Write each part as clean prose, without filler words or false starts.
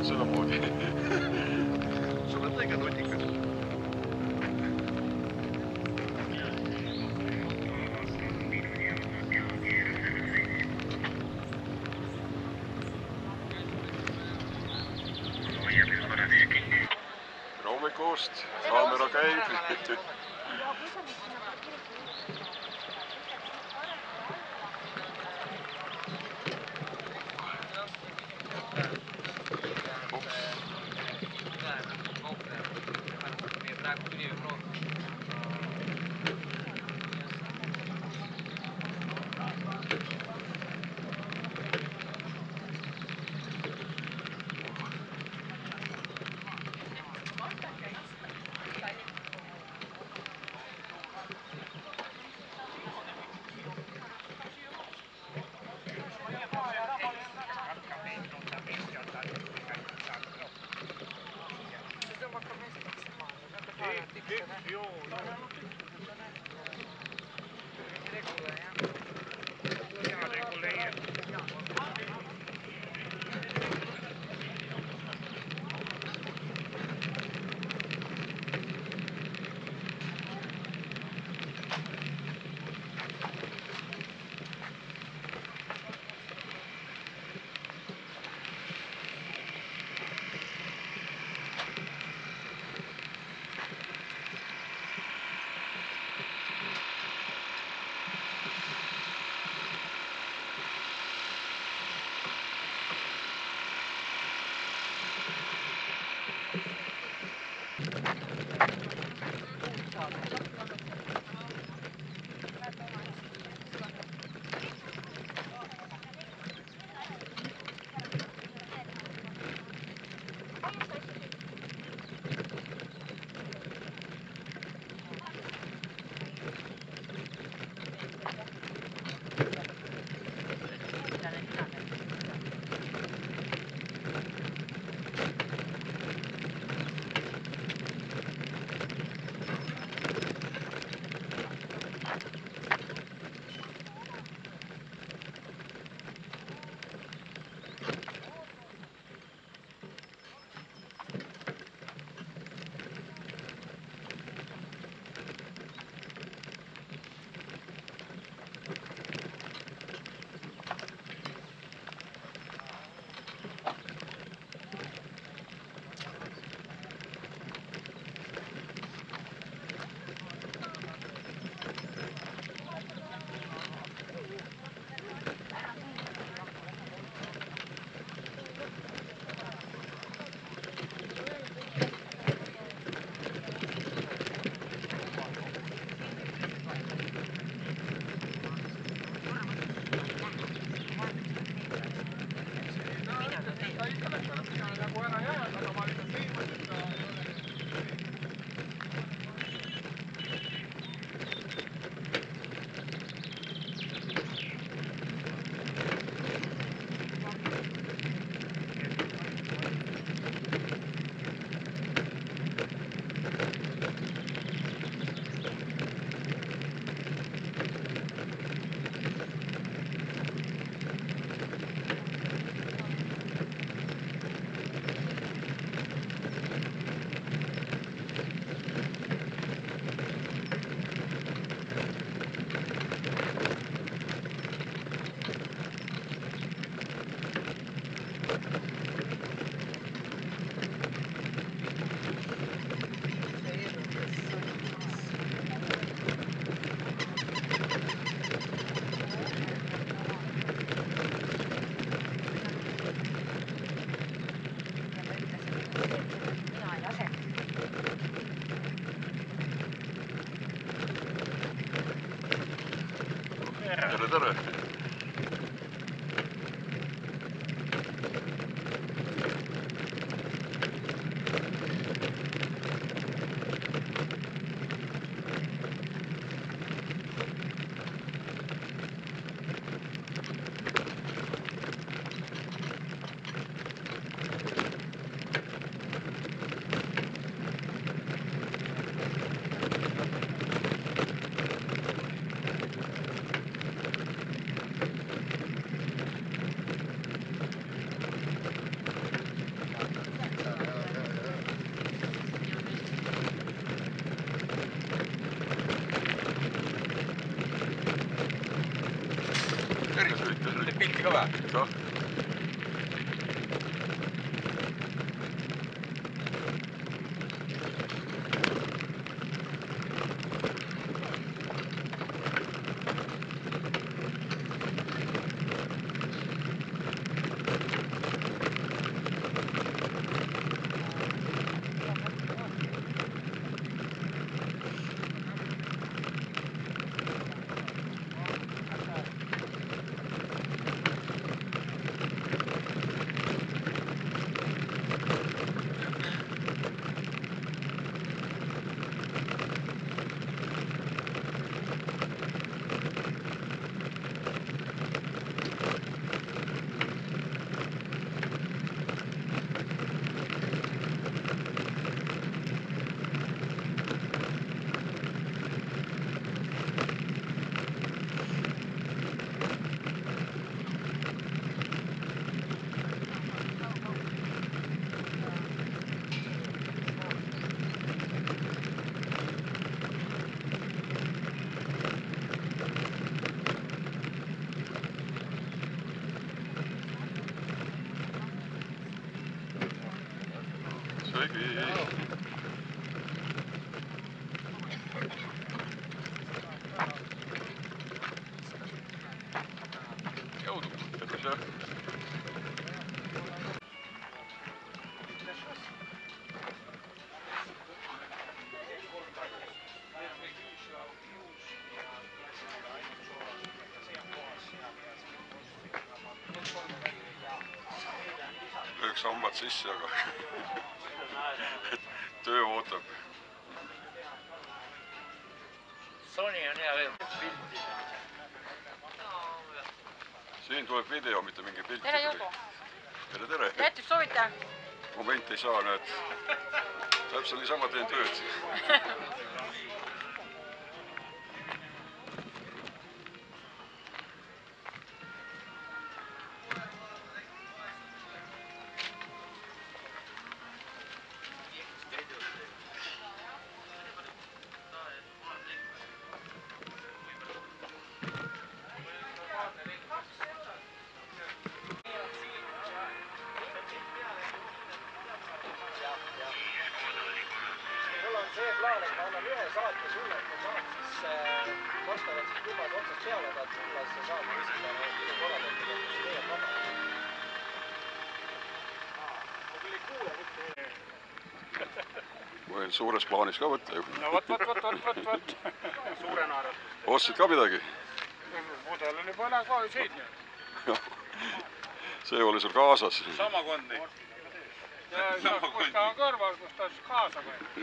samamoodi. Sa oled õige nutikas. Hommikust, kaamera käib. Tere! ka või? Kah. Jõudu, tervis jah. Lööks hambad sisse, aga töö ootab. Sony on hea veel. Siin tuleb video, mitte mingi pilt. Tere Jõudu! Tere! Jättis soovita! Moment ei saa, näed. Täpselt niisama teen tööd. See plaan, et ma annan ühe saate sulle, et ma saad siis vastavalt siis lubas otsast peale, et tulla see saate esindajana minu korraldajatega, kus teie vaba. Ma küll ei kuule mitte. Võin suures plaanis ka võtta ju. No võt. Suure naeratust. Ostsid ka midagi? Mudel on juba kohe seidne. See oli sul kaasas. Sama kondi. Ja kus ta on kõrval, kus ta siis kaasa või?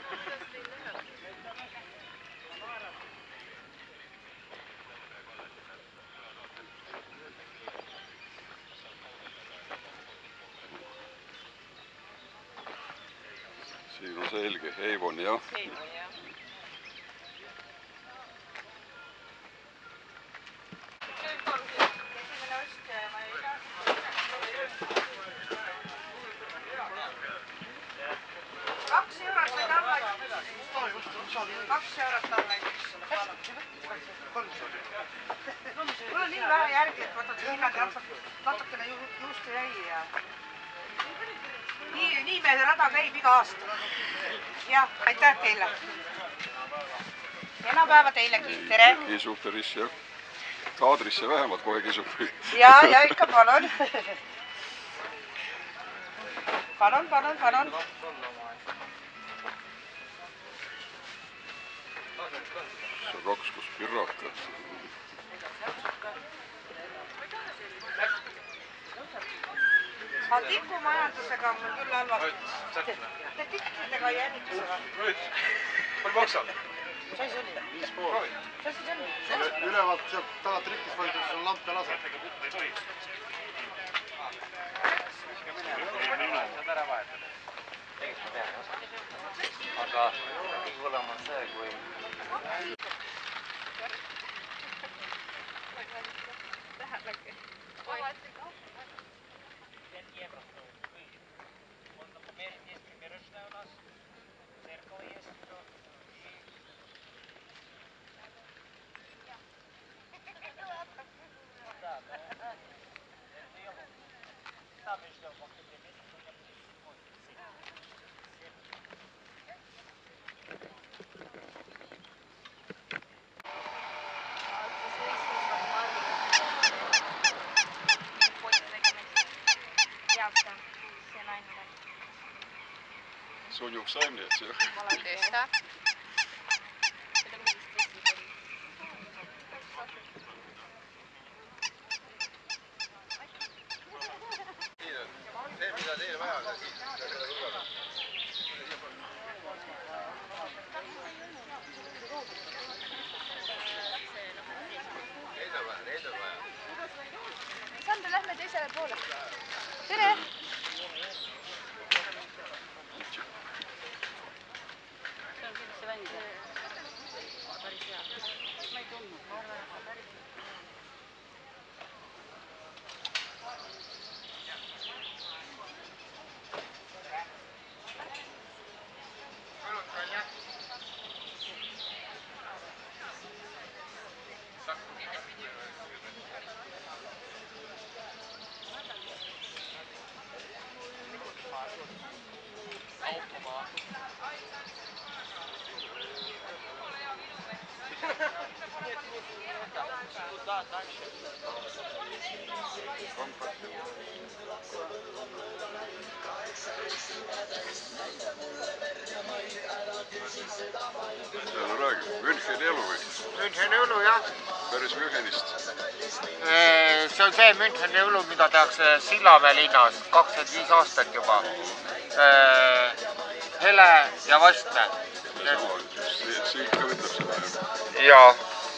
Siin on selge, Avon jah. Avon jah. Mul on nii vähe järgi, et võtad see hinnad natukene juustu jäi ja nii meie rada käib iga aasta. Jah, aitäh teile. Kena päeva teilegi, tere. Kisub päris jah. Kaadrisse vähemalt kohe kisub. Ja ikka palun. Palun. See on kaks, kus pirrakad. Aga tippumajandusega on mul küll halvasti. Te tippidega jännitusega. Palju maksab? Mis asi oli? 5,5. Mis asi see on? Ülevalt sealt tagant rikkis valitud, on lamp ja lase. Aga kõige hullem on see, kui Sujub saimniet ju. Tõesta? See, mida teil vaja on, siis selle lugeda. Neid on vaja. Sandra, lähme teisele poole. Tere! See on kindlasti vend. Päris hea. Ma ei tundnud, ma arvan, et on päris hea. Müncheni elu või? Müncheni õlu, jah. Päris Münchenist. See on see Müncheni õlu, mida tehakse Sillamäe linnas 25 aastat juba. Hele ja vastne. Siit ka ütleb seda. Jaa.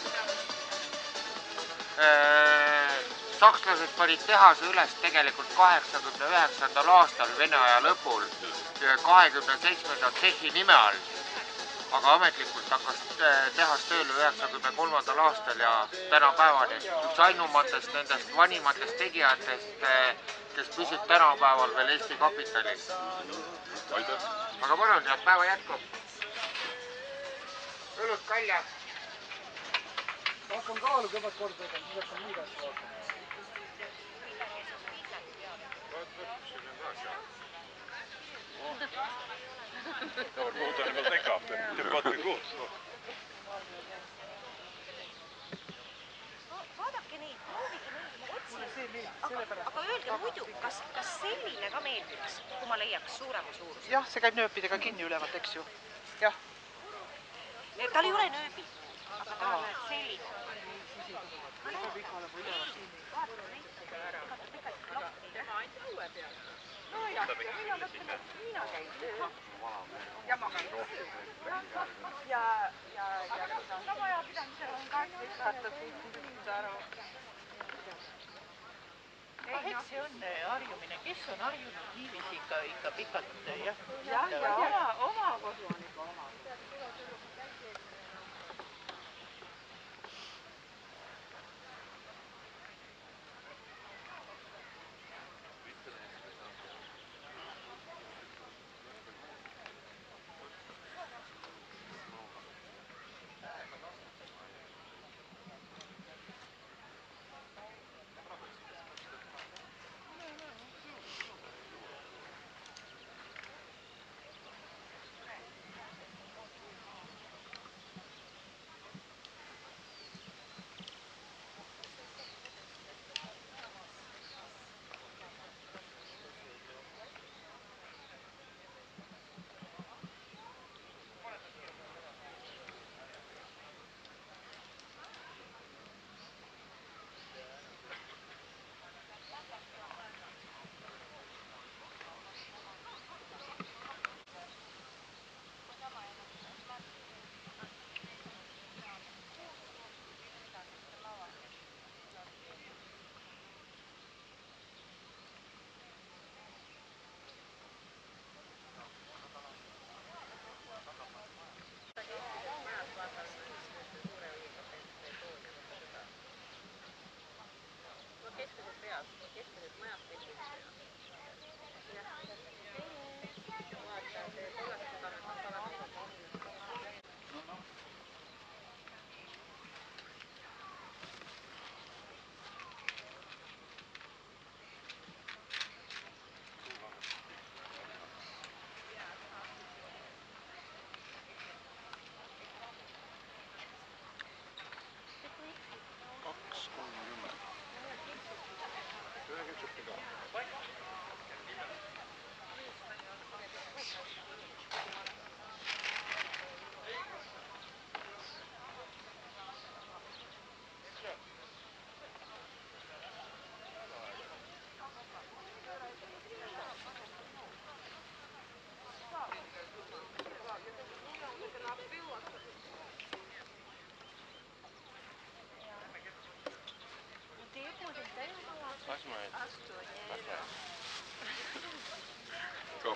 Sakslased panid tehase üles tegelikult 89. aastal Vene aja lõpul 27. tsehhi nime all. Aga ametlikult hakkas tehas tööle 93. aastal ja tänapäevani üks ainumatest nendest vanimatest tegijatest, kes püsib tänapäeval veel Eesti kapitalis. Aitäh! Aga palun, head päeva jätku! Õlut kalja! Hakkan kaalu kõigepealt korda tegema, siis hakkan muid asju vaatama. Daar moet er wel dik af. Wat er goed. Vaadake neid, proovige neid, ma otsin. Aga öelge muidu, kas selline ka meeldiks, kui ma leiaks suurema suuruse? Jah, see käib nööpidega kinni ülevalt, eks ju. Jah. Tal ei ole nööbi, aga ta on selline. Eks see on harjumine, kes on harjunud niiviisi ikka pikalt, jah. Ja oma kodu on ikka oma.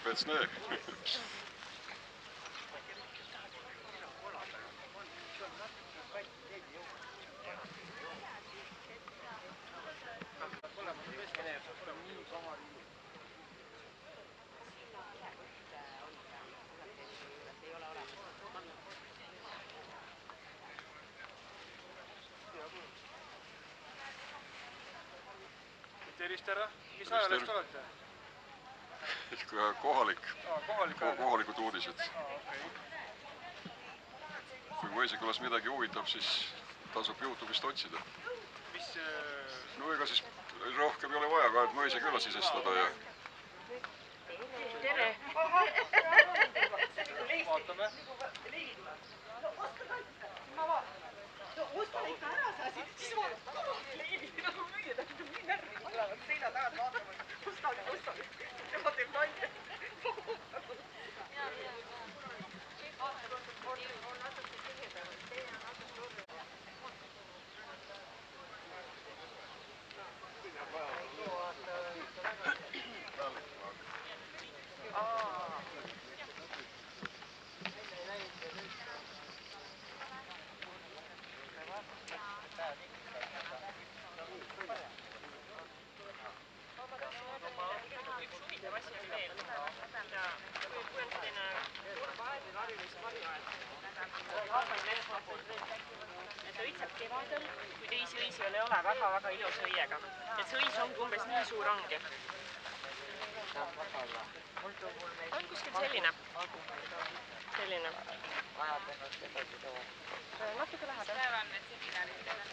Petsne. Tervist ära, mis ajalehest olete? Kohalikud uudised. Kui Mõisikülas midagi huvitab, siis tasub YouTube'ist otsida. No ega siis rohkem ei ole vaja ka, et Mõisiküla sisestada ja... Tere! Vaatame. Osta ikka ära sa siis vaatad leibid nagu müüa, ta on nii närvi tulevad seina tagant vaatama. Osta. Tema teeb nalja. Ta õitseb kevadel, kui teisi õisi ei ole väga ilusa õiega. Et see õis ongi umbes nii suur ongi. On kuskil selline. Natuke lähedal. Päeval need seminarid teha.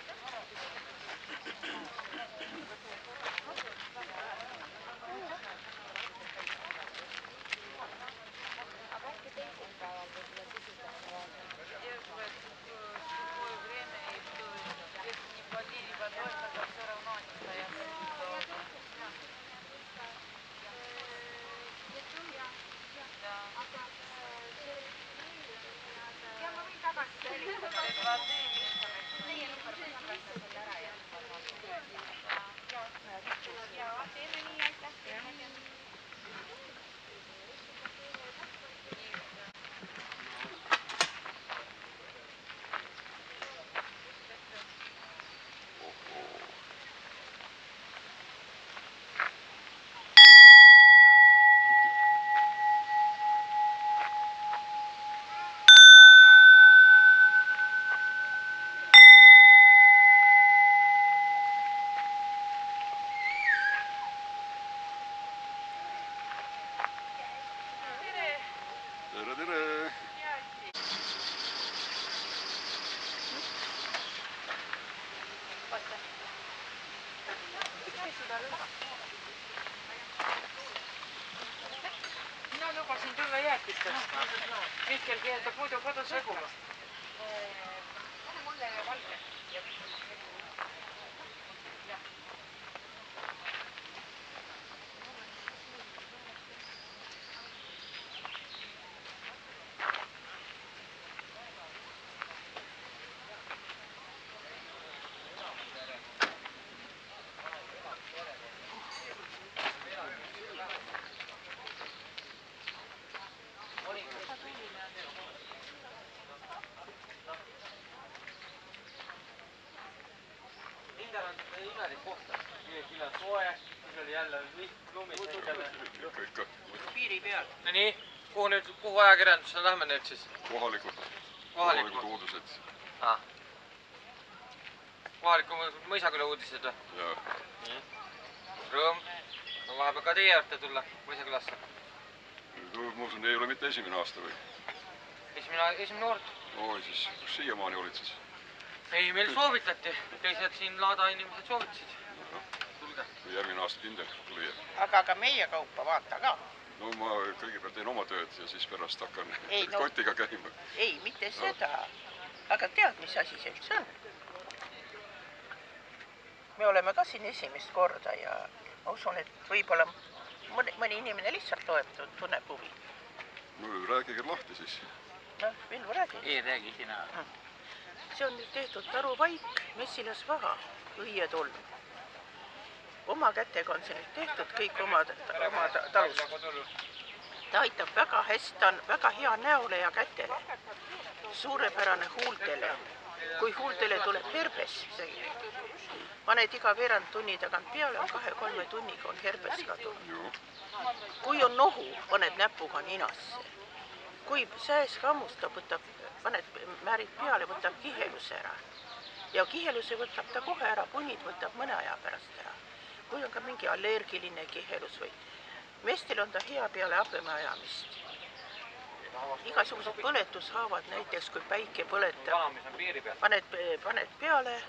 Aga äkki teisipäeval võib-olla sisutaks vaadata? Tere! Mina lubasin tulla jäätist tõstma. Mihkel keeldab muidu kodus segumast. Pane mulle valge. Hindar on imelik koht. Küll on soe, siis oli jälle lumis. Piiri peal. No nii, kuhu ajakirjandusele lähme nüüd siis? Kohalikud uudised. Kohaliku Mõisaküla uudised või? Jaa. Nii. Rõõm. On vahepeal ka teie juurde tulla Mõisakülasse. Ma usun, ei ole mitte esimene aasta või? Esimene kord. Oi, siis kus siiamaani olid siis? Ei, meil soovitati. Teised siin laada inimesed soovitasid. Tulge. Järgmine aasta kindel tuli. Aga meie kaupa vaata ka. No ma kõigepealt teen oma tööd ja siis pärast hakkan no, kotiga käima. Ei, mitte seda. Aga tead, mis asi see üldse on? Me oleme ka siin esimest korda ja ma usun, et võib-olla mõni inimene lihtsalt loeb, tunneb huvi. No rääkige lahti siis. Noh, Villu räägi. Ei räägi sina. See on nüüd tehtud tarupaik, mesilasvaha, õietolm. Oma kätega on see nüüd tehtud, kõik oma talust. ta aitab väga hästi, ta on väga hea näole ja kätele, suurepärane huultele. Kui huultele tuleb herbes, paned iga veerand tunni tagant peale, 2-3 tunniga on herbes kadunud. Kui on nohu, paned näpuga ninasse. Kui sääs kammustab, määrid peale, võtab kiheluse ära. Ja kiheluse võtab ta kohe ära, punid võtab mõne aja pärast ära. Kui on ka mingi allergiline kihelus või meestel on ta hea peale habeme ajamist. Igasugused põletushaavad, näiteks kui päike põletab, paned peale,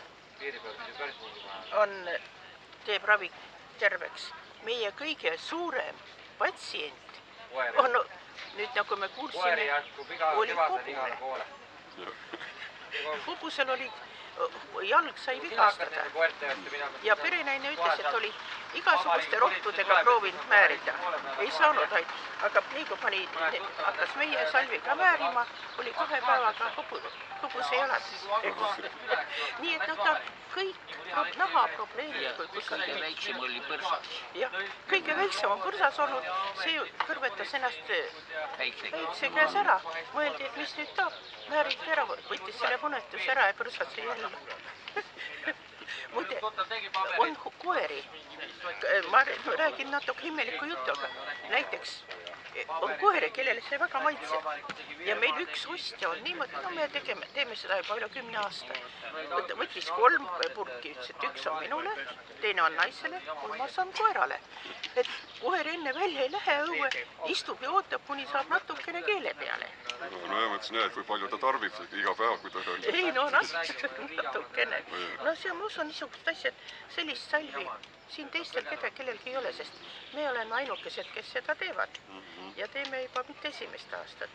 teeb ravi terveks. Meie kõige suurem patsient on, nüüd nagu me kuulsime, oli hobune. Hobusel oli, jalg sai vigastada ja perenaine ütles, et oli igasuguste rohtudega proovinud määrida. Ei saanud ainult, aga nii kui hakkas meie salviga määrima, oli 2 päevaga hobuse jaladis. Nii et ta kõik nahaprobleemid. Kõige väiksem oli põrsas. Jah, kõige väiksem on põrsas olnud, see kõrvetas ennast väikse käes ära. Mõeldi, et mis nüüd taab, määriti ära, võttis selle punetuse ära ja põrsas sai jälle. Muide, on koeri. Ma räägin natuke imelikku juttu, aga näiteks on koeri, kellele see väga maitseb. Ja meil üks ostja on niimoodi, no me teeme seda juba üle 10 aasta. Võttis 3 purki, ütles, et üks on minule, teine on naisele, 3 on koerale. Et koer enne välja ei lähe õue, istub ja ootab, kuni saab natukene keele peale. No ja mõtlesin, et kui palju ta tarbib iga päev, kui ta on. Ei, no natukene. No see on, ma usun, niisugust asja, et sellist salvi siin teistel kellelgi ei ole, sest me oleme ainukesed, kes seda teevad. Ja teeme juba mitte esimest aastat.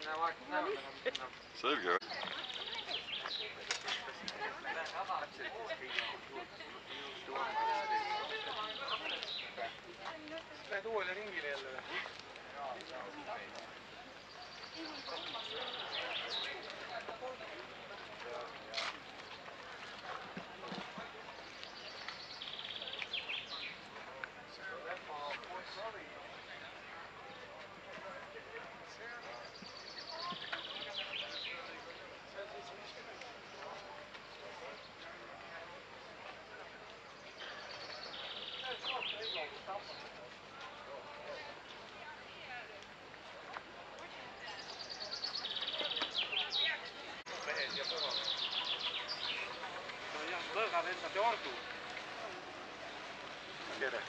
Selge. Lähed uuele ringile jälle või? Võõga vendab ja ordu. Tere.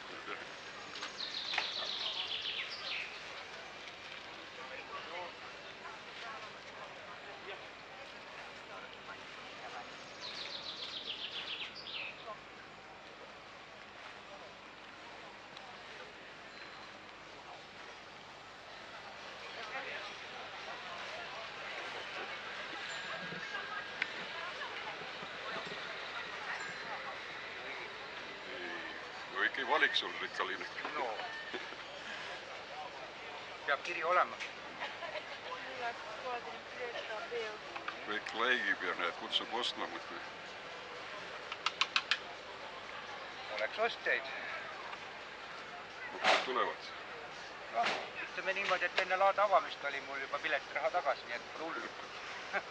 Kõik ei valik sul rikkaline. No. Peab kiri olema. Kõik läigib ja need kutsub ostma mõtle. Oleks ostjaid. Kukud tulevad. No, ütleme niimoodi, et enne laada avamist oli mul juba piletiraha tagasi, nii et pole hullu.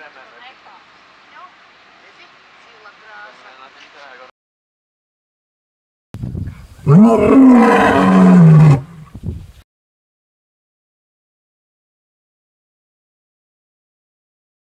Ecco.